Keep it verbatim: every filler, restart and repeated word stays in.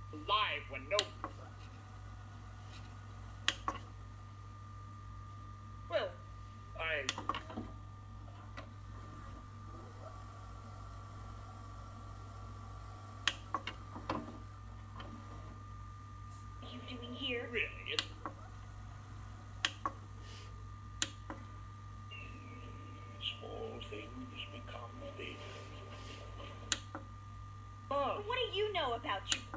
Alive when no... Well, I... What are you doing here? Really? Small things become big. But what do you know about you